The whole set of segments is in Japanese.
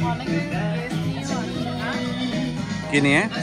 Gini ya.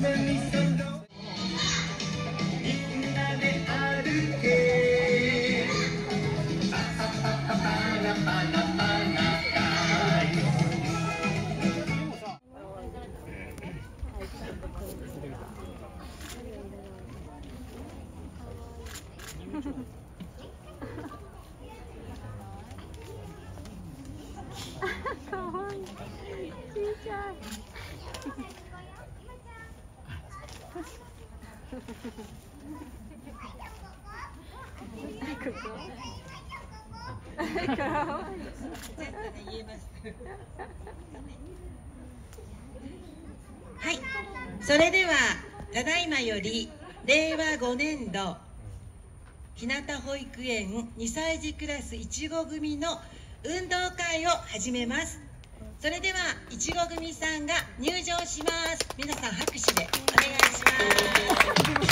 はい、それではただいまより令和5年度日向保育園2歳児クラスいちご組の運動会を始めます。それではいちご組さんが入場します。皆さん拍手でお願いします。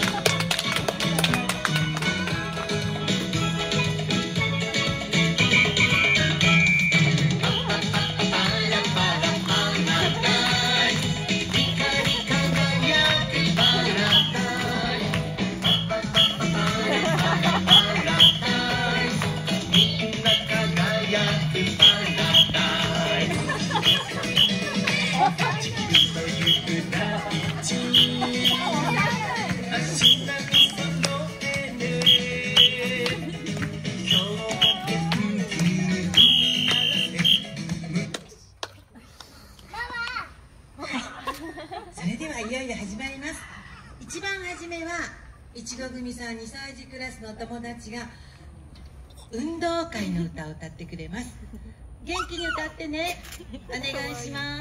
いよいよ始まります。一番初めはいちご組さん2歳児クラスのお友達が運動会の歌を歌ってくれます。元気に歌ってね。お願いします。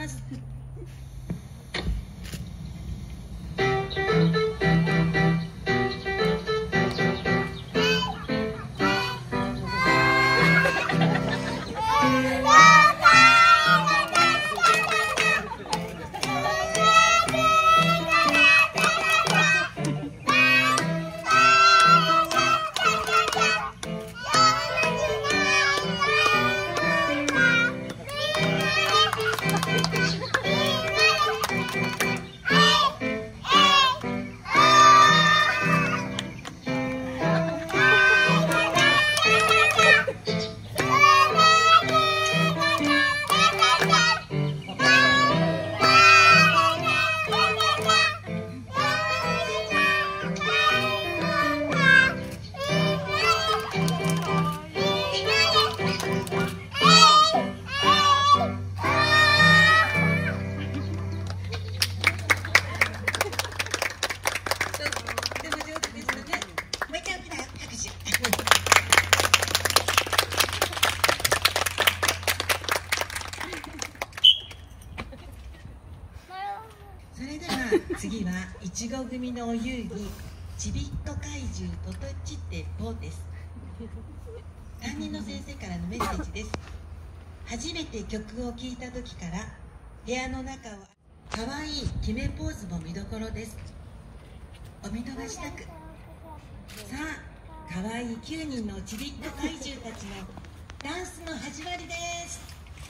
次はいちご組のお遊戯ちびっと怪獣トトチってポーです。担任の先生からのメッセージです。初めて曲を聴いた時から部屋の中は可愛い決めポーズも見どころです。お見逃しなく。さあ、可愛い9人のちびっと怪獣たちのダンスの始まりです。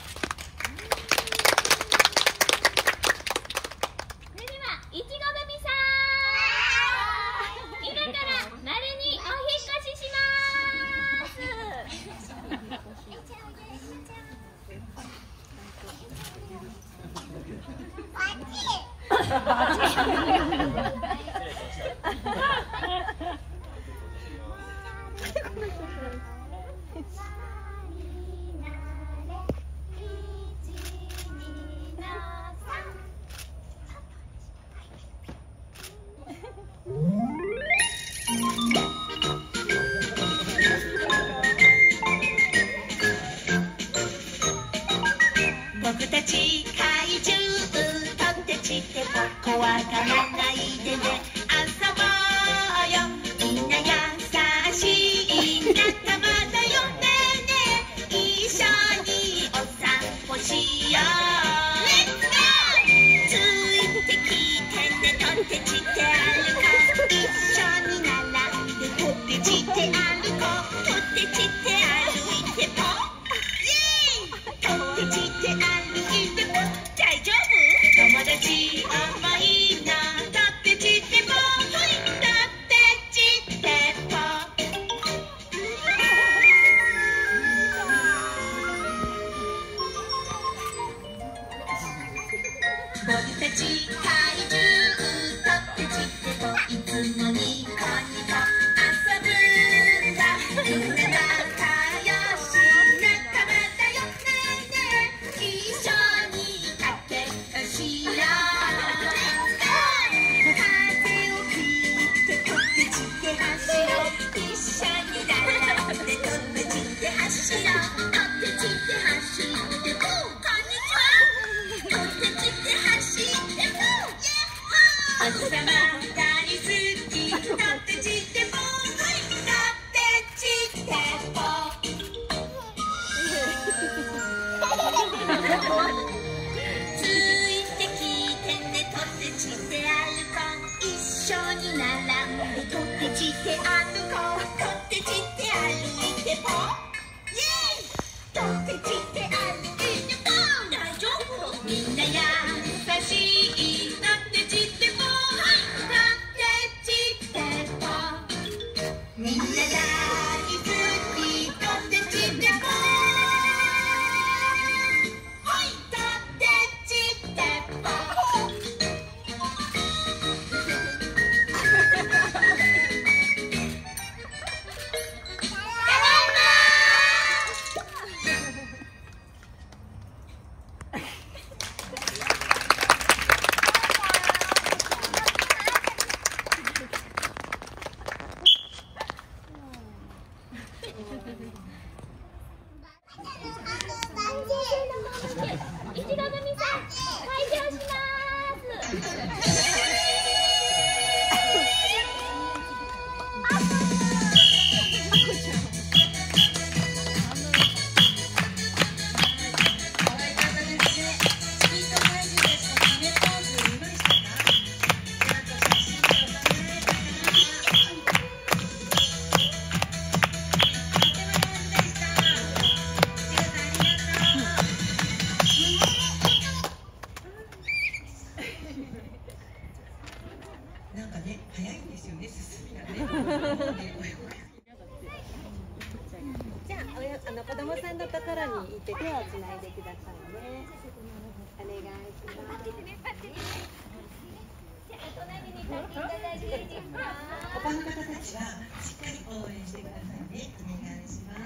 いちご組さん、今から丸にお引っ越しし僕たち怪獣とってちってと怖がらないでね。 僕たち怪獣とってちってといつもニコニコ遊ぶんだ。みんな仲良し仲間だよね。一緒にかけっこしよう。風を切ってとってちって走ろう。一緒に並んでとってちって走ろう。とってちって走ってこんにちは。とってちって走っておじさま大好き。とってちってぽとってちってぽ。ついてきてね。とってちって歩こう。一緒に並んでとってちって歩こう。とってちって歩いてぽ。イエーイ。とってちって歩いてぽ。大丈夫。みんな優しい。とってちってぽ。とってちってぽ。みんな大好き。とってちってぽ。はいとってちってぽ。 いちご組さん、開場します。 なんかね、早いんですよね、進みがね。 じゃあ、子供さんのところに行って手をつないでくださいね。お願いします。 じゃあ、隣に立っていただいていいですか。 他の方たちはしっかり応援してくださいね。お願いします。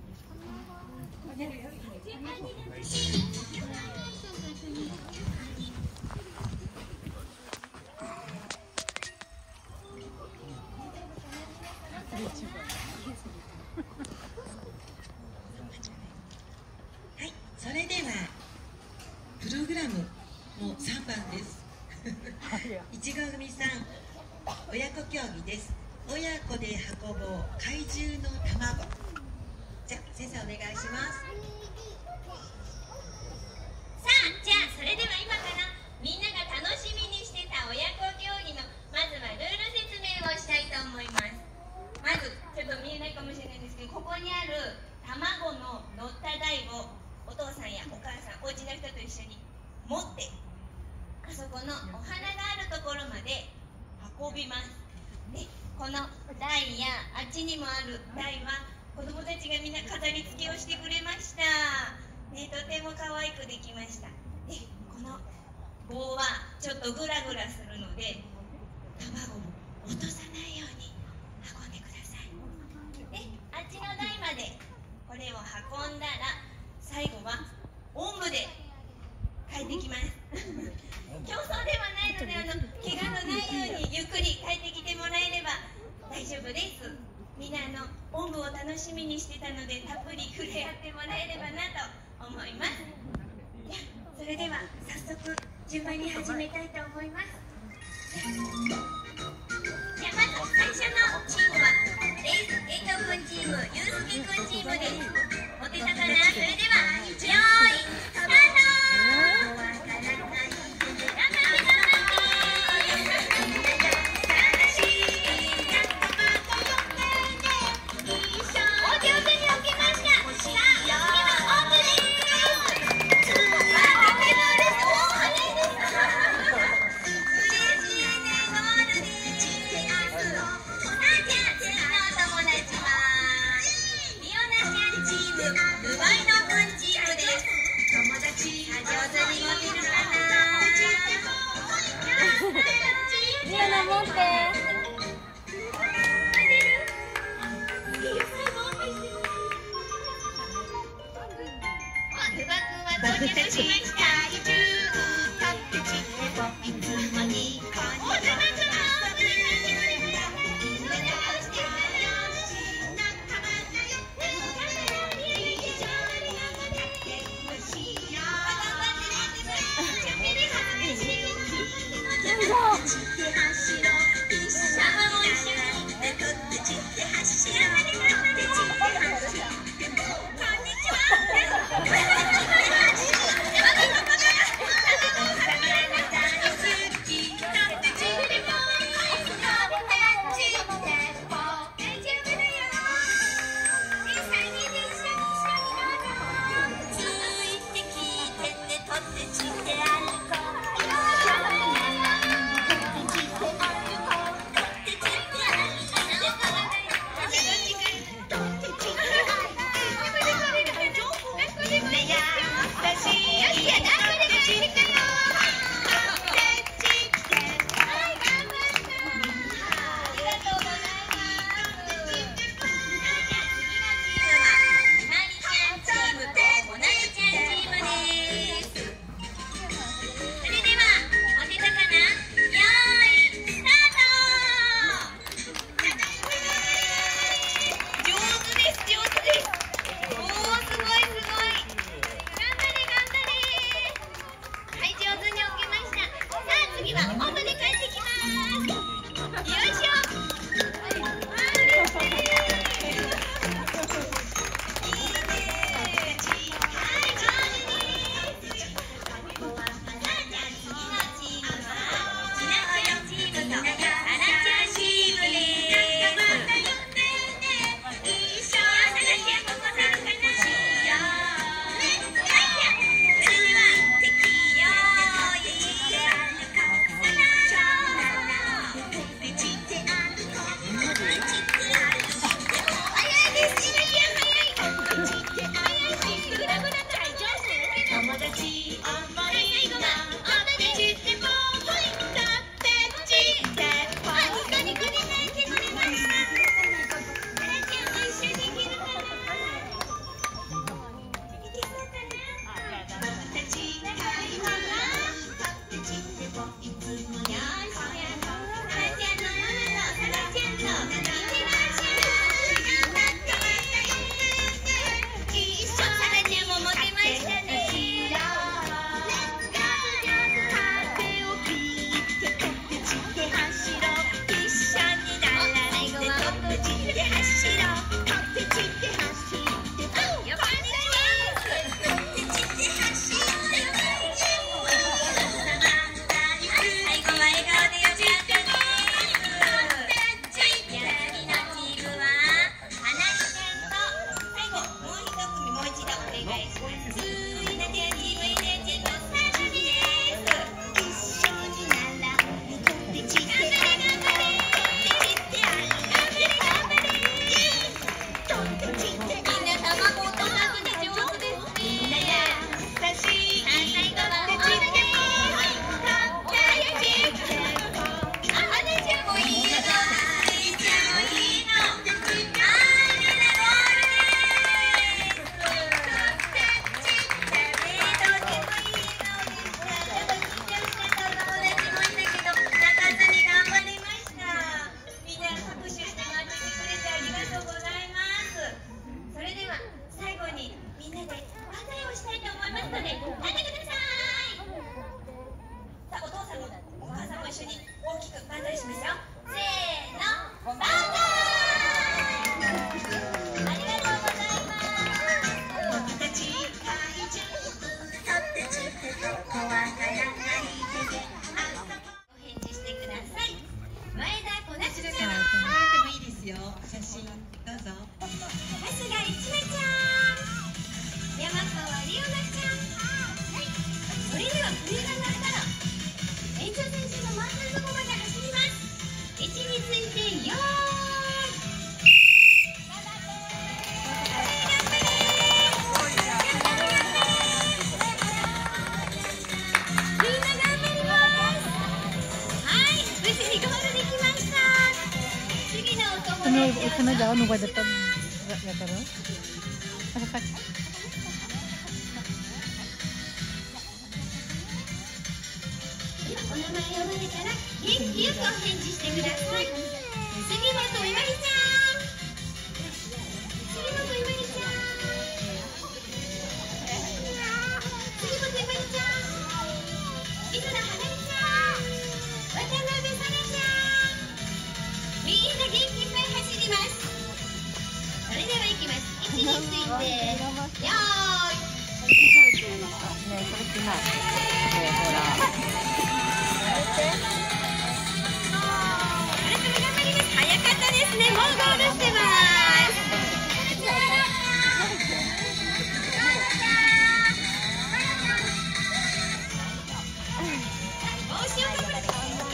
はい、それではプログラムの3番です。いちご組さん、親子競技です。親子で運ぼう怪獣の卵。じゃあ先生お願いします。 さあ、じゃあそれでは今からみんなが楽しみにしてた親子競技のまずはルール説明をしたいと思います。まずちょっと見えないかもしれないんですけど、ここにある卵の乗った台をお父さんやお母さん、お家の人と一緒に持ってあそこのお花があるところまで運びます。で、この台やあっちにもある台は子供たちがみんな飾り付けをしてくれました。ね、とても可愛くできました。で、この棒はちょっとグラグラするので卵を落とさないように運んでください。で、あっちの台までこれを運んだら最後はおんぶで帰ってきます。競争ではないので怪我のないようにゆっくり帰ってきてもらえれば大丈夫です。みんなおんぶを楽しみにしてたのでたっぷり触れ合ってもらえればなと思います。それでは早速順番に始めたいと思います。じゃあまず最初のチームはエイトくんチーム、ユースケくんチームです。持てたかな。それではよーいスタート。上手に持てるかな。 して。 僕たち怪獣とってちってといつもニコニコこんにちは。 jangan lupa depan ya terus. お名前を呼ばれたら元気よくお返事してください。杉本いまりちゃん、杉本いまりちゃん、杉本いまりちゃん、磯田はなりちゃん、渡辺さなちゃん、みんな元気いっぱい走ります。それではいきます。位置についてよーい。 ね、それしない。ほら。 早かったですね。もうゴールしてます。帽子をかぶって。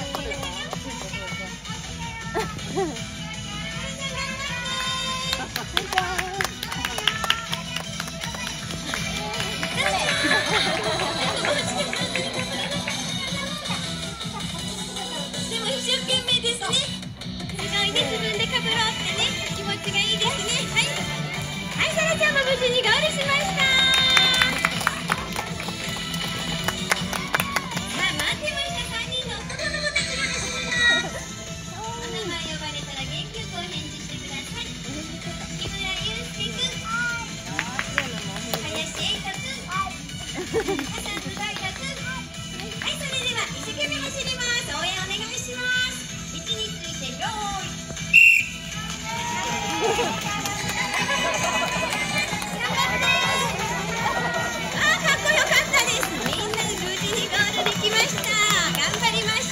でも一生懸命ですね。自分でかぶろうってね、気持ちがいいですね。はい、はい、さらちゃんも無事にゴールしました。さあ、待ってました。3人の男の子たちが走ります。お名前呼ばれたら元気よくお返事してください。木村祐介くん、林瑛斗くん、笠津大也くん。はい、それでは一生懸命走ります。応援お願いします。位置についてよーい。かっこよかったです。みんなで無事にゴールできました。頑張りました。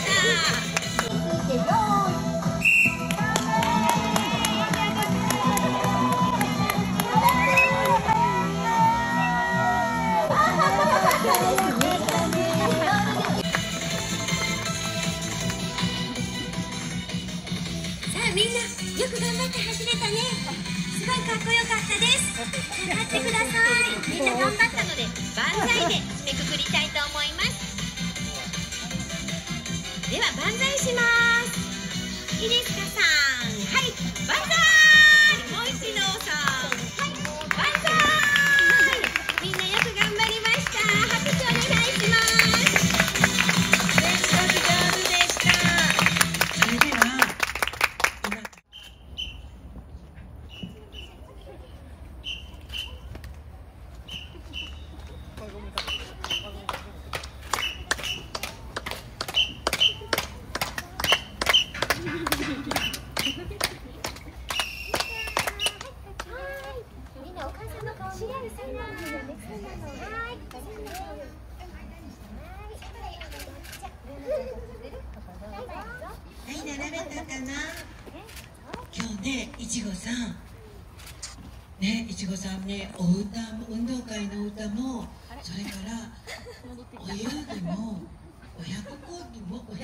さあ、みんなよく頑張って走れたね。すごいかっこよかったです。頑張ってください。みんな頑張ったので万歳で締めくくりたいと思います。では万歳します。いいですかさん、はい、万歳。もう一度さん、はい、万歳。みんなよく頑張りました。拍手お願いします。全国ゴールでした。 それではみんなお母さんの顔見られるそうなのよね。 はい、並べたかな。今日ね、いちごさんね、いちごさんね、お歌も運動会の歌も、それからお遊戯も親子競技もか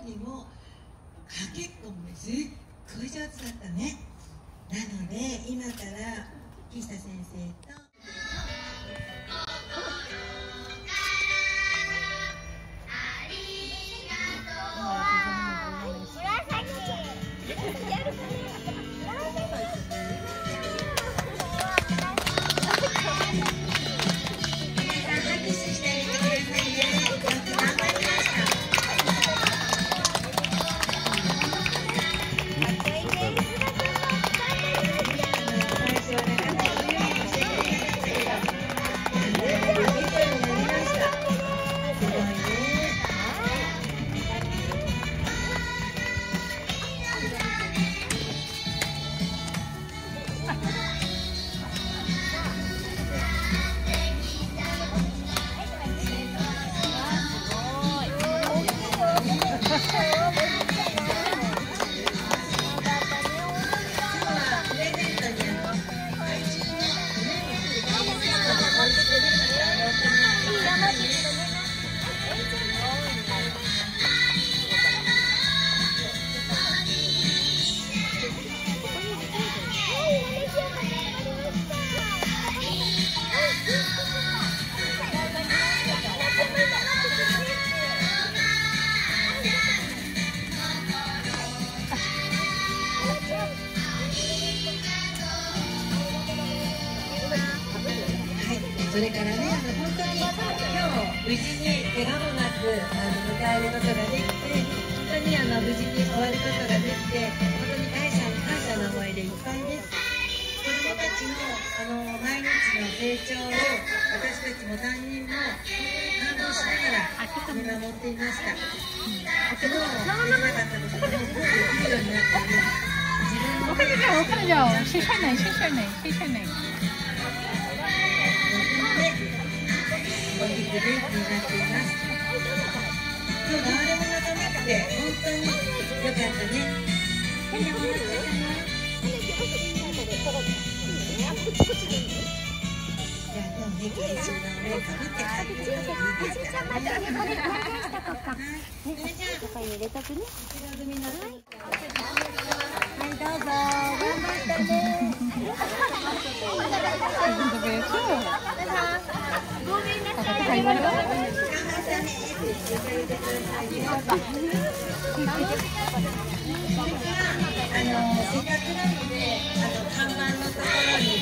けっこもすっごい上手だったね。なので今から岸田先生とそれからね、本当に今日無事に怪我もなく迎えることができて、本当に無事に終わることができて、本当に感謝の思いでいっぱいです。子どもたちの毎日の成長を私たちも担任も本当に感動しながら見守っていました。昨日できなかったことがもう今日できるようになっている。 我看着谁帅哪？ 本日元気になっています。今日誰も泣かなくて本当に良かったね。みんなも泣いたかな。じゃあ今日ね、会場の上かぶって帰ってきたらいいですからね。 ここに入れとくね。はい、どうぞ。頑張ってね。 せっかくなので、看板のところに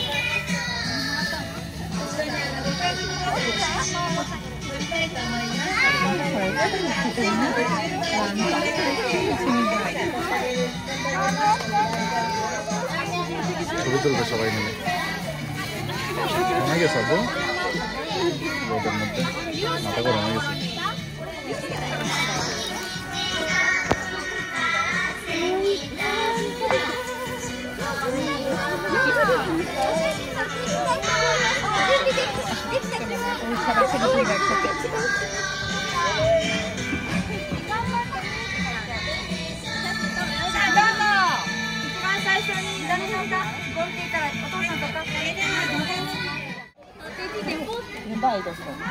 一緒にご家族の写真を撮りたいと思います。 betul betul ini. Mana ya sabu? Bodoh mati. Mata kau mana sih? Nubaidですか。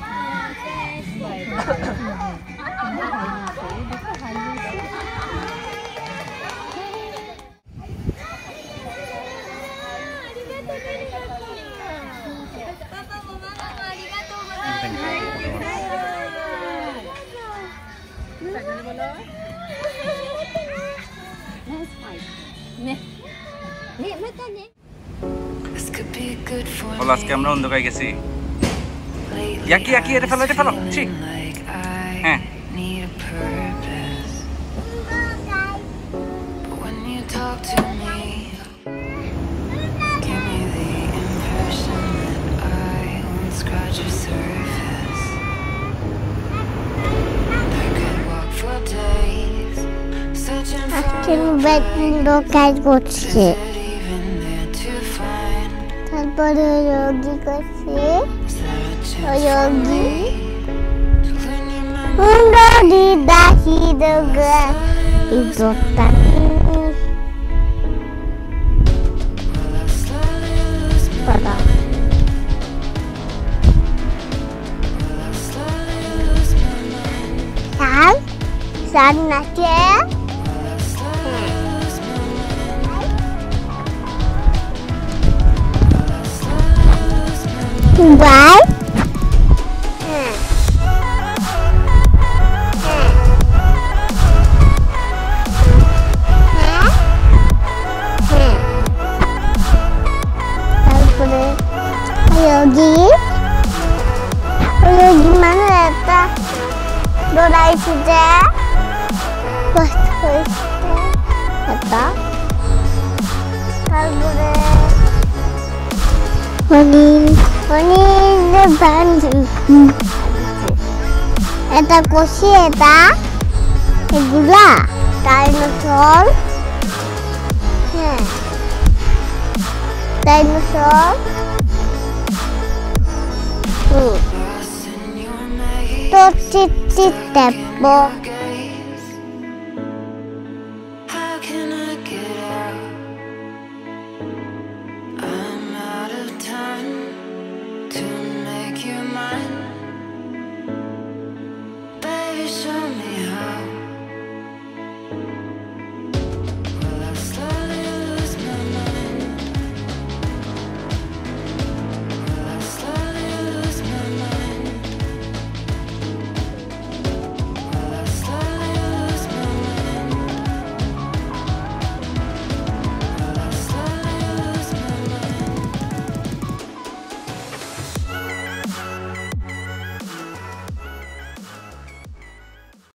Olah kamera Undokai kasi. Yaki ada fellow. Si. Undokai Japan. Yogi kasi Yogi Hanari dahil ga Eito Kun pada San nake Bye. Yogi mana eta? Dorai sude. Eta. Oni depan eta kosi eta gula dinosaur to cici tepo Tonight